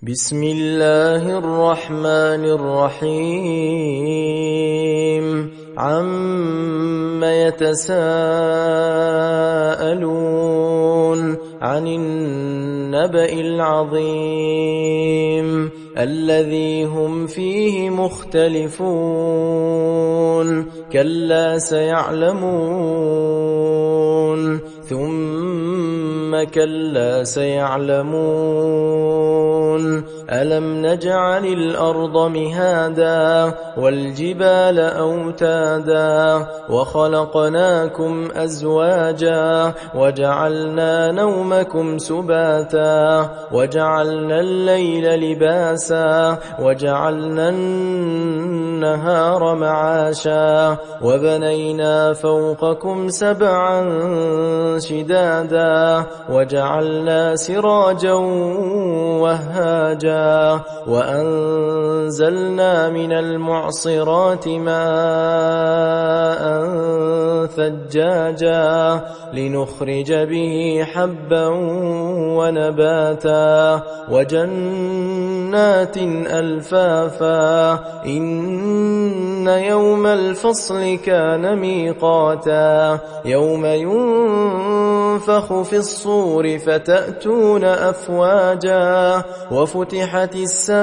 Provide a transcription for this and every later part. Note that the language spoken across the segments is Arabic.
بسم الله الرحمن الرحيم عم يتساءلون عن النبأ العظيم الذي هم فيه مختلفون كلا سيعلمون ثم كلا سيعلمون ألم نجعل الأرض مهادا والجبال أوتادا وخلقناكم أزواجا وجعلنا نومكم سباتا وجعلنا الليل لباسا وجعلنا النهار معاشا وبنينا فوقكم سبعا شدادا وجعلنا سراجا وهاجا وأنزلنا من المعصرات ماء ثجاجا لنخرج به حبا ونباتا وجنات ألفافا إن يوم الفصل كان ميقاتا يوم ينفخ في الصور فتأتون أفواجا وفتحت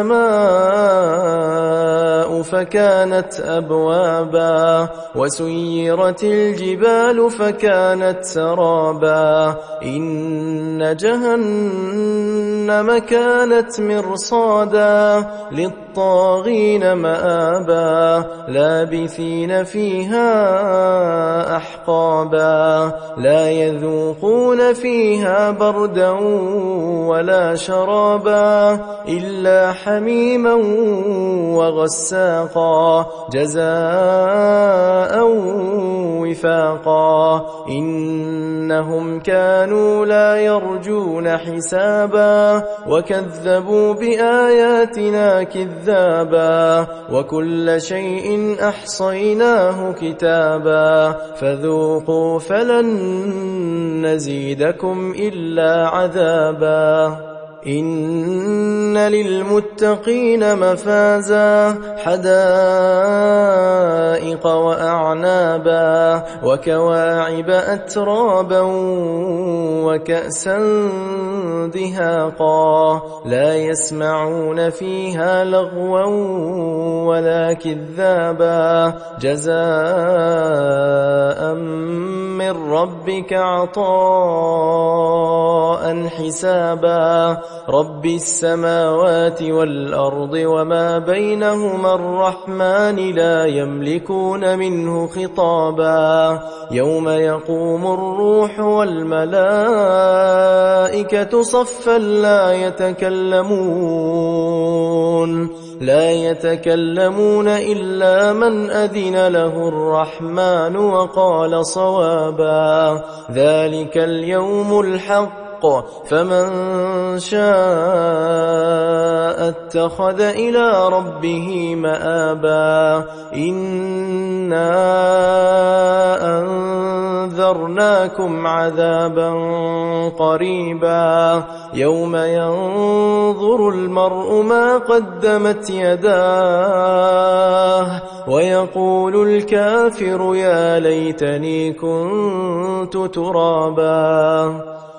السماء فكانت أبوابا وسيرت الجبال فكانت سرابا إن جهنم كانت مرصادا للطاغين مآبا لابثين فيها أحقابا لا يذوقون فيها بردا ولا شرابا إلا حميما وغساقا جزاء وفاقا إنهم كانوا لا يرجون حسابا وكذبوا بآياتنا كذابا وكل شيء أحصيناه كتابا فذوقوا فلن نزيدكم إلا عذابا إن للمتقين مفازا حدائق وأعنابا وكواعب أترابا وكأسا دهاقا لا يسمعون فيها لغوا ولا كذابا جزاء من ربك عطاء حسابا رب السماوات والأرض وما بينهما الرحمن لا يملكون منه خطابا يوم يقوم الروح والملائكة صفا لا يتكلمون إلا من أذن له الرحمن وقال صوابا ذلك اليوم الحق فمن شاء اتخذ إلى ربه مآبا إنا أنذرناكم عذابا قريبا يوم ينظر المرء ما قدمت يداه ويقول الكافر يا ليتني كنت ترابا